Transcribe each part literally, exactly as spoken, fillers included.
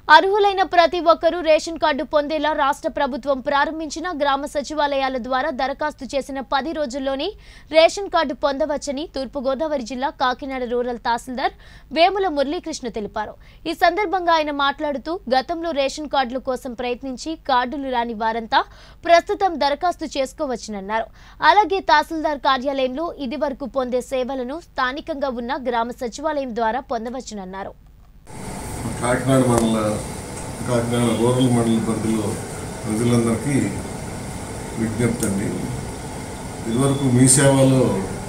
అర్హులైన ప్రతి ఒక్కరూ రేషన్ కార్డు పొందేలా రాష్ట్ర ప్రభుత్వం ప్రారంభించిన గ్రామ సచివాలయాల ద్వారా దరఖాస్తు చేసిన పది రోజుల్లోనే రేషన్ కార్డు పొందవచ్చని తూర్పు గోదావరి జిల్లా కాకినాడ రూరల్ తహసీల్దార్ వేముల మురళీకృష్ణ తెలిపారు। ఈ సందర్భంగా ఆయన మాట్లాడుతూ గతంలో రేషన్ కార్డుల కోసం ప్రయత్నించి కార్డులు రాని వారంతా ప్రస్తుతం దరఖాస్తు చేసుకోవచ్చునన్నారు। అలాగే తహసీల్దార్ కార్యాలయంలో ఇదివరకు పొందే సేవలను స్థానికంగా ఉన్న గ్రామ సచివాలయం ద్వారా పొందవచ్చునన్నారు। కాకినాడ మండల కాకినాడ రూరల్ మండల పరిధిలో ప్రజలందరికీ విజ్ఞప్తి అండి। ఇదివరకు మీ సేవలో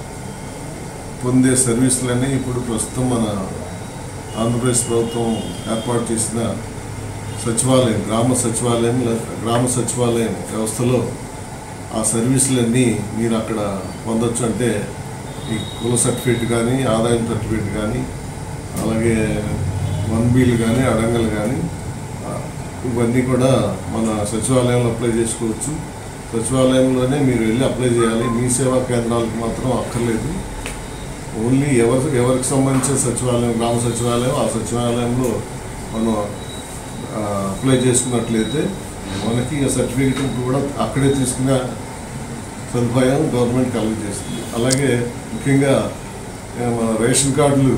పొందే సర్వీసులన్నీ ఇప్పుడు ప్రస్తుతం మన ఆంధ్రప్రదేశ్ ప్రభుత్వం ఏర్పాటు చేసిన సచివాలయం గ్రామ సచివాలయం గ్రామ సచివాలయం వ్యవస్థలో ఆ సర్వీసులన్నీ మీరు అక్కడ పొందొచ్చు। అంటే ఈ కుల సర్టిఫికేట్ కానీ ఆదాయం సర్టిఫికేట్ కానీ అలాగే వన్ బిల్ కానీ అడంగలు కానీ ఇవన్నీ కూడా మన సచివాలయంలో అప్లై చేసుకోవచ్చు। సచివాలయంలోనే మీరు వెళ్ళి అప్లై చేయాలి, మీ సేవా కేంద్రాలకు మాత్రం అక్కర్లేదు। ఓన్లీ ఎవరు ఎవరికి సంబంధించిన సచివాలయం గ్రామ సచివాలయం ఆ సచివాలయంలో మనం అప్లై చేసుకున్నట్లయితే మనకి సర్టిఫికేట్ కూడా అక్కడే తీసుకునే సదుపాయం గవర్నమెంట్ కలుగజేస్తుంది। అలాగే ముఖ్యంగా మన రేషన్ కార్డులు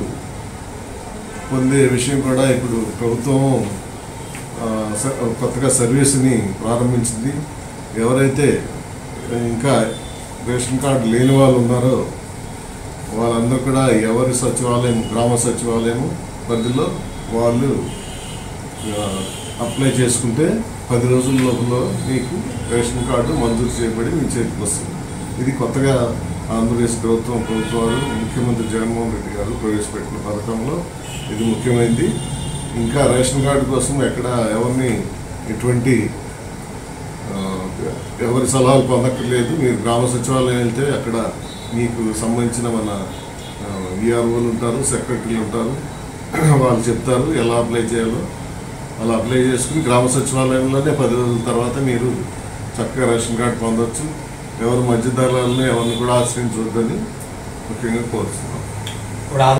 పొందే విషయం కూడా ఇప్పుడు ప్రభుత్వం కొత్తగా సర్వీస్ని ప్రారంభించింది। ఎవరైతే ఇంకా రేషన్ కార్డు లేని వాళ్ళు ఉన్నారో వాళ్ళందరూ కూడా ఎవరి సచివాలయం గ్రామ సచివాలయం పరిధిలో వాళ్ళు అప్లై చేసుకుంటే పది రోజుల లోపల మీకు రేషన్ కార్డు మంజూరు చేయబడి మీ చేతికి వస్తుంది। ఇది కొత్తగా ఆంధ్రప్రదేశ్ ప్రభుత్వం ప్రభుత్వాలు ముఖ్యమంత్రి జగన్మోహన్ రెడ్డి గారు ప్రవేశపెట్టిన పథకంలో ఇది ముఖ్యమైనది। ఇంకా రేషన్ కార్డు కోసం ఎక్కడ ఎవరిని ఎటువంటి ఎవరి సలహాలు పొందక్కర్లేదు। మీరు గ్రామ సచివాలయం వెళ్తే అక్కడ మీకు సంబంధించిన మన ఈఆర్ఓలు ఉంటారు, సెక్రటరీలు ఉంటారు, వాళ్ళు చెప్తారు ఎలా అప్లై చేయాలో అలా అప్లై చేసుకుని గ్రామ సచివాలయంలోనే పది రోజుల తర్వాత మీరు చక్కగా రేషన్ కార్డు పొందవచ్చు। ఎవరు మధ్యదళాలను ఎవరిని కూడా ఆశ్రయించవద్దని ముఖ్యంగా కోరుతున్నాం।